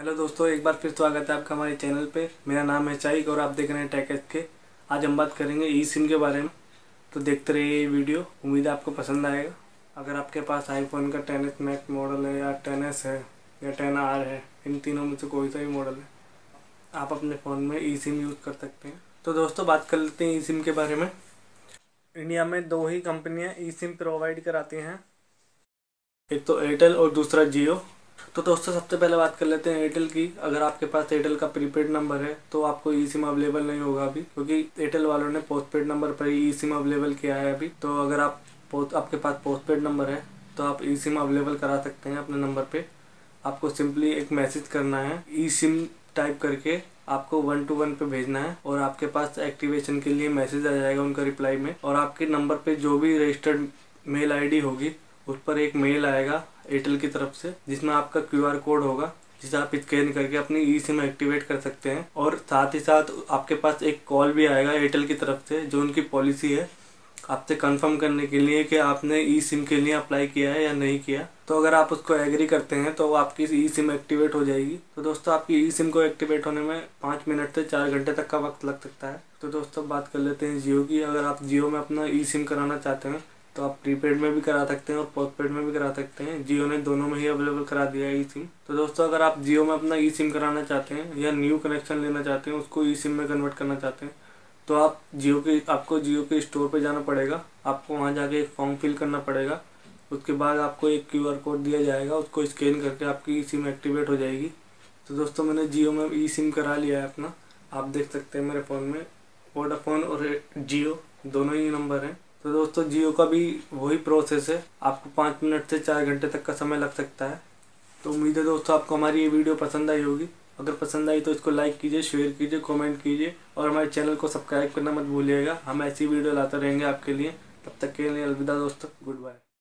Hello दोस्तों, एक बार फिर स्वागत है आपका हमारे चैनल पे। मेरा नाम है चाइक और आप देख रहे हैं टेक एच के। आज हम बात करेंगे ई सिम के बारे में, तो देखते रहिए ये वीडियो। उम्मीद है आपको पसंद आएगा। अगर आपके पास आईफोन का 10s मैक्स मॉडल है या 10s है या 10R है, इन तीनों में से कोई सा भी मॉडल है, आप अपने फ़ोन में ई सिम यूज़ कर सकते हैं। तो दोस्तों बात कर लेते हैं ई सिम के बारे में। इंडिया में दो ही कंपनियाँ ई सिम प्रोवाइड कराती हैं, एक तो एयरटेल और दूसरा जियो। तो दोस्तों सबसे पहले बात कर लेते हैं एयरटेल की। अगर आपके पास एयरटेल का प्रीपेड नंबर है तो आपको ई सिम अवेलेबल नहीं होगा अभी, क्योंकि एयरटेल वालों ने पोस्टपेड नंबर पर ही ई सिम अवेलेबल किया है अभी। तो अगर आपके पास पोस्टपेड नंबर है तो आप ई सिम अवेलेबल करा सकते हैं अपने नंबर पे। आपको सिंपली एक मैसेज करना है, ई सिम टाइप करके आपको 121 पे भेजना है और आपके पास एक्टिवेशन के लिए मैसेज आ जाएगा उनका रिप्लाई में। और आपके नंबर पे जो भी रजिस्टर्ड मेल आईडी होगी उस पर एक मेल आएगा एयरटेल की तरफ से, जिसमें आपका QR कोड होगा, जिसे आप स्कैन करके अपनी ई सिम एक्टिवेट कर सकते हैं। और साथ ही साथ आपके पास एक कॉल भी आएगा एयरटेल की तरफ से, जो उनकी पॉलिसी है आपसे कंफर्म करने के लिए कि आपने ई सिम के लिए अप्लाई किया है या नहीं किया। तो अगर आप उसको एग्री करते हैं तो आपकी ई सिम एक्टिवेट हो जाएगी। तो दोस्तों आपकी ई सिम को एक्टिवेट होने में 5 मिनट से 4 घंटे तक का वक्त लग सकता है। तो दोस्तों बात कर लेते हैं जियो की। अगर आप जियो में अपना ई सिम कराना चाहते हैं तो आप प्रीपेड में भी करा सकते हैं और पोस्टपेड में भी करा सकते हैं। जियो ने दोनों में ही अवेलेबल करा दिया है ई सिम। तो दोस्तों अगर आप जियो में अपना ई सिम कराना चाहते हैं या न्यू कनेक्शन लेना चाहते हैं, उसको ई सिम में कन्वर्ट करना चाहते हैं, तो आपको जियो के स्टोर पे जाना पड़ेगा। आपको वहाँ जाके एक फॉर्म फिल करना पड़ेगा। उसके बाद आपको एक QR कोड दिया जाएगा, उसको स्कैन करके आपकी ई सिम एक्टिवेट हो जाएगी। तो दोस्तों मैंने जियो में ई सिम करा लिया है अपना, आप देख सकते हैं मेरे फ़ोन में वोडाफोन और जियो दोनों ही नंबर हैं। तो दोस्तों जियो का भी वही प्रोसेस है, आपको 5 मिनट से 4 घंटे तक का समय लग सकता है। तो उम्मीद है दोस्तों आपको हमारी ये वीडियो पसंद आई होगी। अगर पसंद आई तो इसको लाइक कीजिए, शेयर कीजिए, कमेंट कीजिए और हमारे चैनल को सब्सक्राइब करना मत भूलिएगा। हम ऐसी वीडियो लाते रहेंगे आपके लिए। तब तक के लिए अलविदा दोस्तों, गुड बाय।